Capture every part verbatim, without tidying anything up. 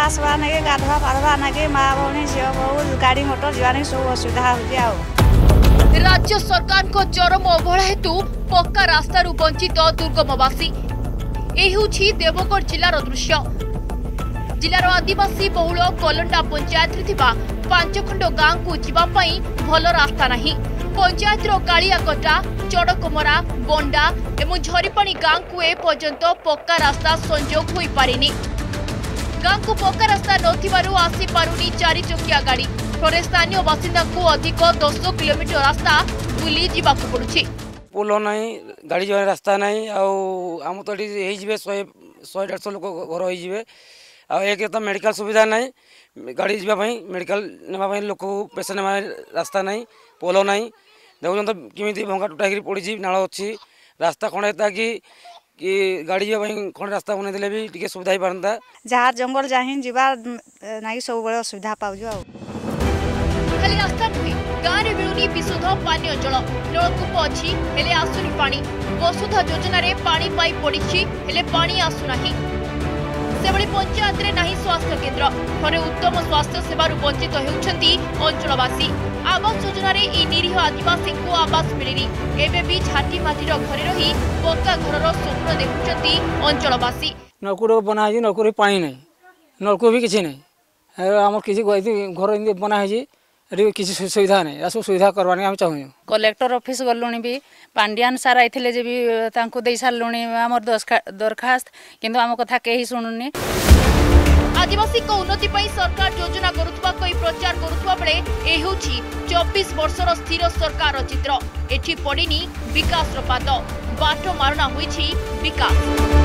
आसवा नहीं गाधवा पाधवा नहीं माँ भौणी झील बहु गाड़ी मोटर जावानी सब असुविधा हो। राज्य सरकार को चरम अवहेला हेतु पक्का रास्तारू वंचित दुर्गमवासी। यही देवगढ़ जिलार दृश्य। जिलार आदिवासी बहुल कलंडा पंचायत पांच खंड गाँव को जीवाई भल रास्ता नहीं। पंचायत कालियाकटा चड़कमरा बंडा एवं झरीपाणी गाँव को एपर्यंत पक्का रास्ता संजोग हो पारिनी। गाँव को पक्का रास्ता नथिबारु आसी पारुनी चारि चकिया गाड़ी फले स्थानीय बासिंदा को अधिक दस किलोमीटर रास्ता बुली जीवाकु पड़ुछि। पोल नहीं गाड़ी जाने रास्ता नहीं आम तो ये शहे शहे डेढ़ लोक घर हो एक तो मेडिकल सुविधा नहीं गाड़ी जावाई मेडिकल नापी लोक पेसेंट ना रास्ता नहीं पोल नहीं देखुन तो किमी भंगा टुटा पड़ी नाल अच्छी रास्ता खंडे कि कि गाड़ी जावाई खंडे रास्ता बन देले भी टिके सुविधा ही पारंता। जहाँ जंगल जाही जीवा नहीं सब बड़े असुविधा पाउजु। खाली रास्ता नुहे गाँव में मिलुनी विशुद्ध पानीय जल नलकूप अच्छी हेले आसुनी पानी। वसुधा योजना रे पानी पाइप पड़ी हेले पानी आसुनाही। सेभली पंचायत रे नाही स्वास्थ्य केन्द्र फले उत्तम स्वास्थ्य सेवार वंचित होउछंती अंचलवासी। आवास योजना रे ई निरीह आदिवासी को आवास मिलिनी एबे भी झाटी माटीर घरे रही पक्का घरर स्वप्न देखुछंती अंचलवासी। नलकूप बना है नलकूप पानी नहीं नलकूप भी किसी नहीं आम किसी घर बना है किसी सुविधा नहीं सब सुविधा करवाने हम चाहूँ। कलेक्टर ऑफिस गलुणी भी पांडियान सार आते भी दे सारूँ आम दरखास्त किंतु आम कथा कहीं शुणुनी। आदिवासी को उन्नति पर सरकार योजना करुवा कई प्रचार करुवा बेले ए होछि चौबीस वर्षर स्थिर सरकार चित्र। एठी पड़िनी विकास पाद बाट मारणा होइछि विकास।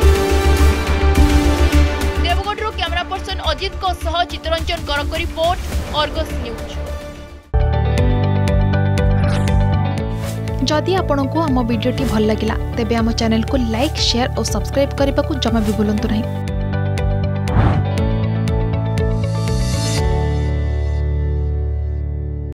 देवगढ़ कैमरा पर्सन अजित को सह चित्रंजन करक रिपोर्ट अर्गस न्यूज। जदि आपंक आम भिडी भल लगा तेब आम चैनल को लाइक शेयर और सब्सक्राइब करने को जमा भी भूलु नहीं।